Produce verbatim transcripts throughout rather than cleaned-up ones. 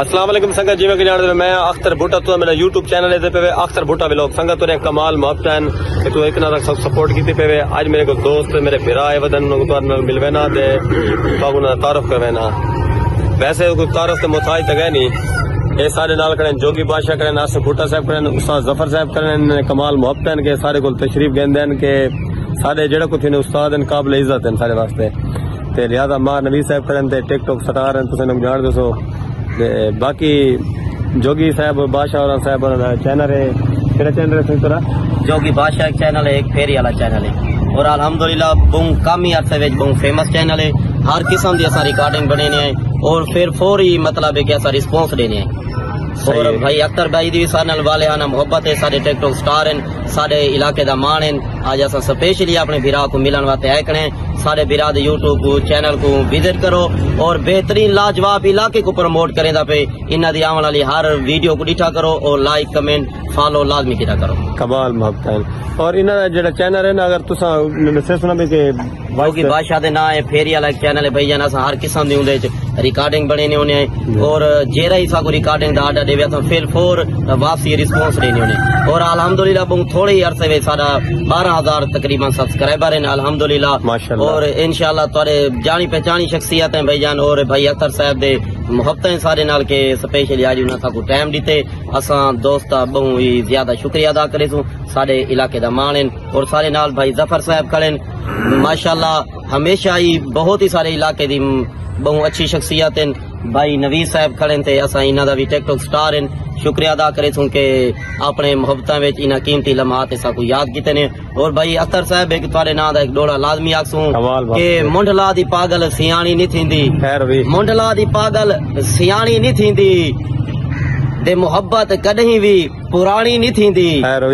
السلام علیکم سنگت جی میں جاندے میں اختر بھٹا تو میرا یوٹیوب چینل ہے پہ اختر بھٹا ولاگ سنگت تو کمال محبتن کہ تو اتنا تک سب سپورٹ کیتے پہ اج میرے کو دوست میرے بھرا ہے ودن کو تو ملوینا تے تو انہاں تعارف کروینا ویسے کوئی تعارف تے محتاج تے گئے نہیں اے سارے نال کرن جوگی بادشاہ کرن ناصر بھٹا صاحب کرن استاد ظفر صاحب کرن کمال محبتن کے سارے کو تشریف گیندن کہ سارے جڑا کو تھے استاد قابل عزت ہیں سارے واسطے تے لہذا ماں نبی صاحب کرن تے ٹک ٹاک سٹار ہیں تساں جان دو سو باقی جوگی صاحب بادشاہ اور صاحب چینل ہے کیڑا چینل ہے تیرا جوگی بادشاہ ایک چینل ہے ایک پھیری والا چینل ہے اور الحمدللہ بہت کم ہی عرصے وچ بہت فیمس چینل ہے ہر قسم دی اسا ریکارڈنگ بنانے ہیں اور پھر فوری مطلب ہے کہ اسا رسپانس دینے ہیں اور بھائی اختر بھائی دی سارے والے ہاں محبت ہے سارے ٹک ٹاک سٹار ہیں سارے علاقے دا مان ہیں آج اسا سپیشلی اپنے بھرا کو ملن واسطے آئے کنے سارے بھرا دے یوٹیوب کو چینل کو وزٹ کرو اور بہترین لاجواب علاقے کو پروموٹ کریں دا پہ انہاں دی آون والی ہر ویڈیو کو ڈیٹھا کرو اور لائک کمنٹ فالو لازمی کیتا کرو کمال محبت ہے اور انہاں دا جڑا چینل ہے نا اگر تساں میسج سنا بھی کہ جوگی بادشاہ دے نا ہے پھیری والا چینل ہے بھائی جان اسا ہر قسم دی اوندے وچ ریکارڈنگ بنانے ہونے اور جیرا ہی سا کو ریکارڈنگ دا آرڈر دے ویسا پھر فور واپسی رسپانس دینے ہونے اور الحمدللہ بہت تھوڑے ہی عرصے وچ سارا بارہ ہزار تقریبا سبسکرائبر ہیں الحمدللہ اور انشاءاللہ تھوڑے جانی پہچانی شخصیت ہیں بھائی جان اور بھائی اختر صاحب دے محبت ہیں سارے نال کے سپیشلی آج انہاں کو ٹائم دیتے اساں دوست بہت ہی زیادہ شکریہ ادا کرے سوں سارے علاقے دا مان ہیں اور سارے نال بھائی ظفر صاحب کھڑے ماشاءاللہ ہمیشہ ہی بہت ہی سارے علاقے دی بہت اچھی شخصیت ہیں بھائی نویز صاحب کھڑے تے اساں انہاں دا بھی ٹک ٹاک سٹار ہیں شکریہ ادا کرے سوں کہ اپنے محبتاں وچ انہاں قیمتی لمحات اساں کو یاد کیتے نے اور بھائی اختر صاحب ایک تواڈے نام دا ایک ڈوڑا لازمی آکسوں کہ منڈلا دی پاگل سیاਣੀ نہیں تھیندی منڈلا دی پاگل سیاਣੀ نہیں تھیندی دے محبت کدیں وی پرانی نہیں تھیندی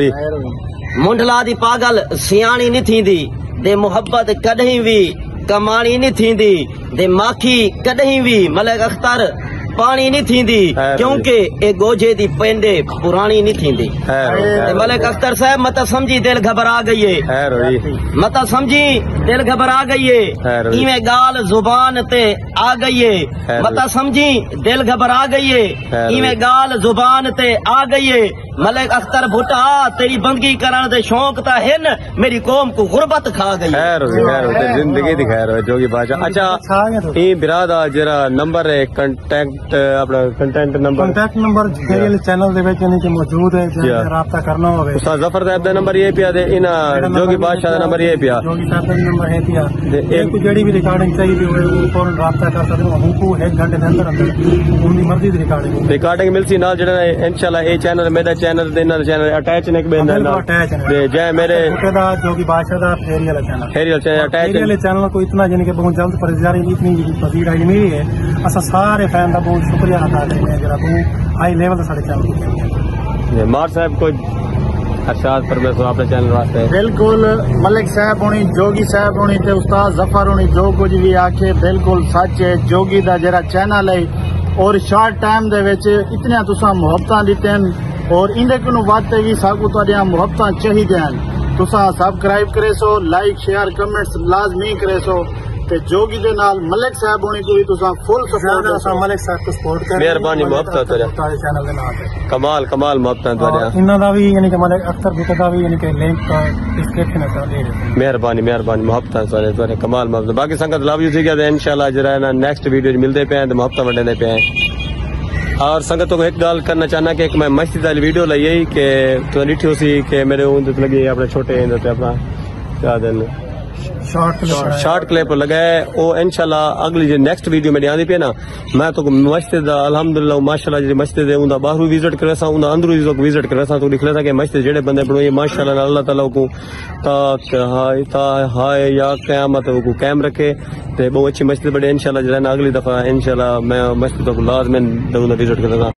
منڈلا دی پاگل سیاਣੀ نہیں تھیندی دے محبت کدیں وی کمانی نہیں تھیندی دے ماکھی کدیں وی ملک اختر پانی نہیں تھیندی کیونکہ اے گوجے دی پینڈے پرانی نہیں تھیندی ملک اختر صاحب متا سمجھی دل گھبرا گئی ہے متا سمجھی دل گھبرا گئی ہے ایویں گال زبان تے آ گئی ہے متا سمجھی دل گھبرا گئی ہے ایویں گال زبان تے آ گئی ہے ملک اختر بھٹا تیری بندگی کرن دے شوق تا ہن میری قوم کو غربت کھا گئی خیر خیر زندگی دی خیر ہے جوگی بادشاہ اچھا ای برادہ جرا نمبر ہے کنٹیکٹ اپنا کنٹینٹ نمبر کنٹیکٹ نمبر پھیری چینل دے وچ یعنی کہ موجود ہے جے رابطہ کرنا ہوے استاد ظفر صاحب دا نمبر یہ پیا دے انہاں جوگی بادشاہ دا نمبر یہ پیا جوگی صاحب دا نمبر ہے پیا ایک جڑی بھی ریکارڈنگ چاہیے ہوے وہ فورن رابطہ کر سکتے ہو ہم کو ایک گھنٹے دے اندر اندر ان دی مرضی دی ریکارڈنگ ریکارڈنگ ملسی نال جڑا انشاءاللہ اے چینل میرا چینل دے نال چینل اٹیچ نے بین نال تے جے میرے دا جوگی بادشاہ دا پھیری والا چینل پھیری والا چینل اٹیچ پھیری والے چینل کو اتنا یعنی کہ بہت جلد پرزیاری اتنی پذیر آئی نہیں ہے اسا سارے فین دا بہت شکریہ ادا کرتے ہیں جڑا بہت ہائی لیول سارے چینل مار صاحب کو ارشاد پرمیسور اپنے چینل واسطے بالکل ملک صاحب ہونی جوگی صاحب ہونی تے استاد ظفر ہونی جو کچھ بھی آکھے بالکل سچ ہے جوگی دا جڑا چینل ہے اور شارٹ ٹائم دے وچ اتنے تساں محبتاں دتے ہیں اور اندے کنوں واسطے بھی ساکو تہاڈیاں محبتاں چاہیے ہیں تساں سبسکرائب کرے سو لائک شیئر کمنٹس لازمی کرے سو تے جوگی دے نال ملک صاحب ہونے کو بھی تساں فل سپورٹ کرو ملک صاحب کو سپورٹ کرو مہربانی محبت تیرے چینل دے نال کمال کمال محبت تیرے انہاں دا بھی یعنی کہ ملک اختر بھٹا دا بھی یعنی کہ لنک ڈسکرپشن تے دے دے مہربانی مہربانی محبت تیرے تیرے کمال محبت باقی سنگت لو یو سی کہ انشاءاللہ جڑا ہے نا نیکسٹ ویڈیو وچ ملدے پے ہیں تے محبت وڈے پے ہیں اور سنگتوں کو ایک گل کرنا چاہنا کہ ایک میں مسجد والی ویڈیو لئی کہ تو ڈٹھی سی کہ میرے اون تے لگی اپنے چھوٹے اندر تے اپنا کیا دن شارٹ کلپ لگائے او انشاءاللہ اگلی جو نیکسٹ ویڈیو میں دیاں دی پہ نا میں تو مسجد الحمدللہ ماشاءاللہ جی مسجد اوندا باہر وزٹ کرے سا اوندا اندر وزٹ کرے سا تو لکھ لیتا کہ مسجد جڑے بندے بنوئی ماشاءاللہ اللہ تعالی کو تا ہائے تا ہائے یا قیامت کو قائم رکھے تے بہت اچھی مسجد بڑے انشاءاللہ جڑا نا اگلی دفعہ انشاءاللہ میں مسجد کو لازمن وزٹ کرے